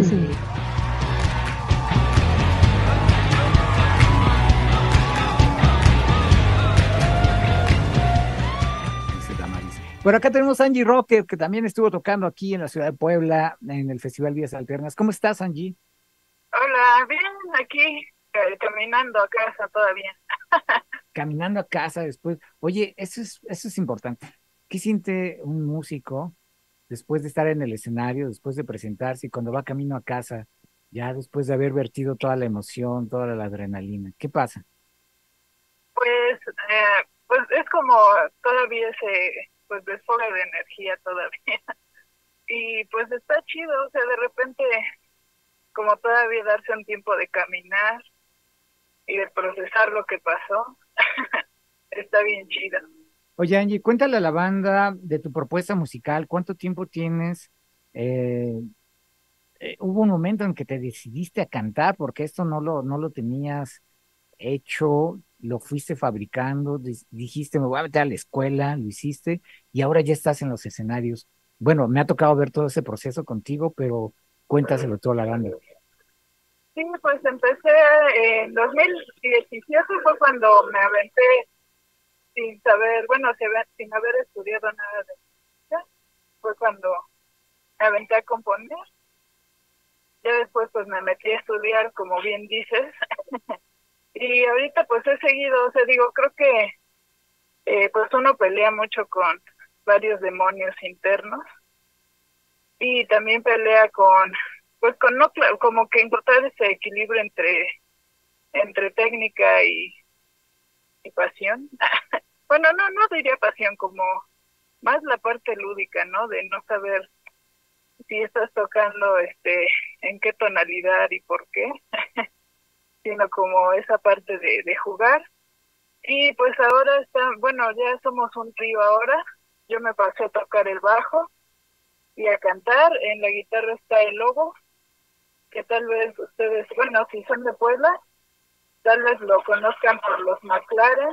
Cine. Dice Damaris. Por acá tenemos a Angie Rocker, que también estuvo tocando aquí en la ciudad de Puebla, en el Festival Vías Alternas. ¿Cómo estás, Angie? Hola, bien, aquí caminando a casa todavía. Caminando a casa después. Oye, eso es importante. ¿Qué siente un músico después de estar en el escenario, después de presentarse y cuando va camino a casa, ya después de haber vertido toda la emoción, toda la adrenalina? ¿Qué pasa? Pues, pues es como todavía ese pues desfogue de energía todavía. Y pues está chido, o sea, de repente como todavía darse un tiempo de caminar y de procesar lo que pasó, está bien chido. Oye, Angie, cuéntale a la banda de tu propuesta musical, ¿cuánto tiempo tienes? Eh, Hubo un momento en que te decidiste a cantar porque esto no lo tenías hecho, lo fuiste fabricando, dijiste, me voy a meter a la escuela, lo hiciste y ahora ya estás en los escenarios. Bueno, me ha tocado ver todo ese proceso contigo, pero cuéntaselo todo a la banda. Sí, pues empecé en 2017 fue cuando me aventé sin saber, bueno, sin haber estudiado nada de música, fue cuando me aventé a componer. Ya después pues me metí a estudiar, como bien dices, y ahorita pues he seguido, o sea, digo, creo que pues uno pelea mucho con varios demonios internos y también pelea con, pues con no, como que encontrar ese equilibrio entre técnica y pasión. Bueno, no diría pasión, como más la parte lúdica, ¿no? De no saber si estás tocando en qué tonalidad y por qué, sino como esa parte de jugar. Y pues ahora está, bueno, ya somos un trío ahora. Yo me pasé a tocar el bajo y a cantar. En la guitarra está el Lobo, que tal vez ustedes, bueno, si son de Puebla, tal vez lo conozcan por los McLaren.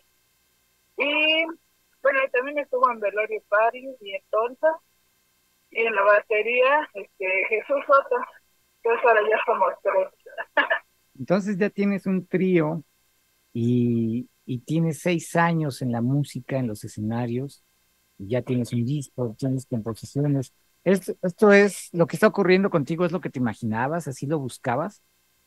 Y bueno, y también estuvo en Velorio Party y en Tonta. Y en la batería, Jesús Soto, que ahora ya somos tres. Entonces ya tienes un trío y tienes 6 años en la música, en los escenarios, y ya tienes un disco, tienes composiciones. Esto es lo que está ocurriendo contigo, ¿es lo que te imaginabas? ¿Así lo buscabas?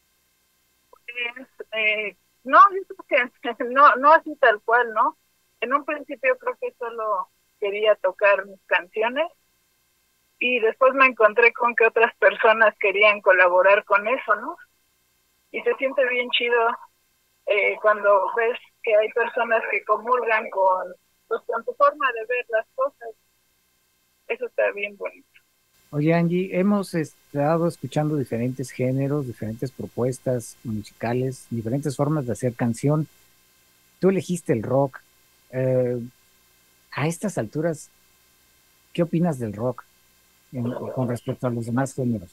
No, yo creo que no así tal cual, ¿no? En un principio creo que solo quería tocar mis canciones y después me encontré con que otras personas querían colaborar con eso, ¿no? Y se siente bien chido cuando ves que hay personas que comulgan pues, con tu forma de ver las cosas. Eso está bien bonito. Oye, Angie, hemos estado escuchando diferentes géneros, diferentes propuestas musicales, diferentes formas de hacer canción. Tú elegiste el rock. Eh, a estas alturas, ¿qué opinas del rock con respecto a los demás géneros?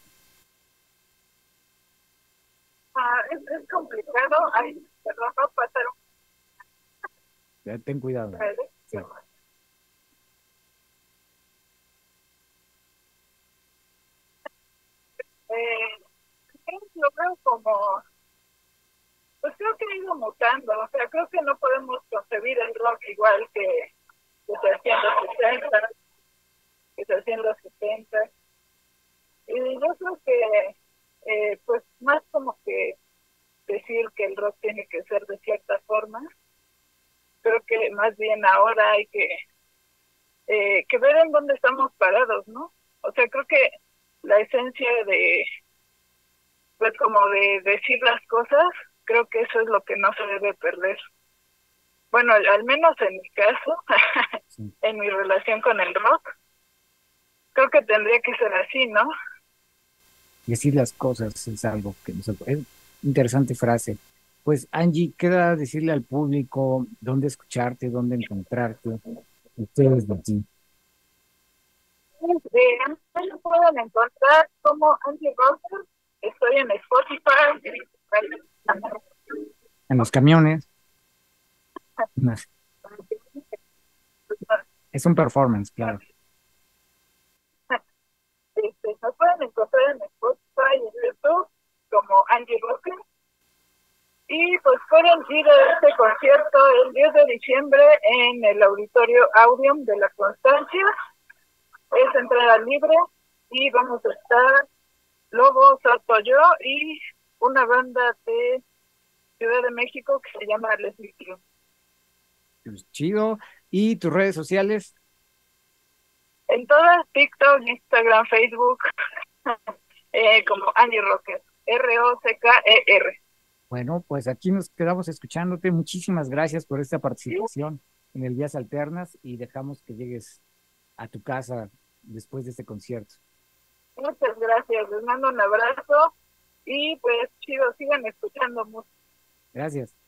Es complicado. Ay, perdón, va a pasar Ten cuidado. Sí. eh, lo veo como, pues creo que ha ido mutando, o sea, creo que no podemos concebir el rock igual que se hacía en los 60, que se hacía en los 70, y yo creo que, pues más como que decir que el rock tiene que ser de cierta forma, creo que más bien ahora hay que ver en dónde estamos parados, ¿no? O sea, creo que la esencia pues como de decir las cosas, creo que eso es lo que no se debe perder. Bueno, al menos en mi caso, Sí. en mi relación con el rock, creo que tendría que ser así, ¿no? Decir las cosas es algo que es interesante frase. Pues Angie, queda decirle al público dónde escucharte, dónde encontrarte, ustedes de ti, Me lo pueden encontrar como Angie Rocker, estoy en Spotify, en los camiones. Es un performance, claro. me pueden encontrar en Spotify y de este concierto el 10 de diciembre en el Auditorio Audium de la Constancia. Es entrada libre y vamos a estar Lobo, Soto, yo y una banda de Ciudad de México que se llama Leslie Crew. Pues chido. ¿Y tus redes sociales? En todas, TikTok, Instagram, Facebook, como Annie Rocker, Rocker. Bueno, pues aquí nos quedamos escuchándote. Muchísimas gracias por esta participación en el Vías Alternas y dejamos que llegues a tu casa después de este concierto. Muchas gracias, les mando un abrazo y pues chido, sigan escuchando música. Gracias.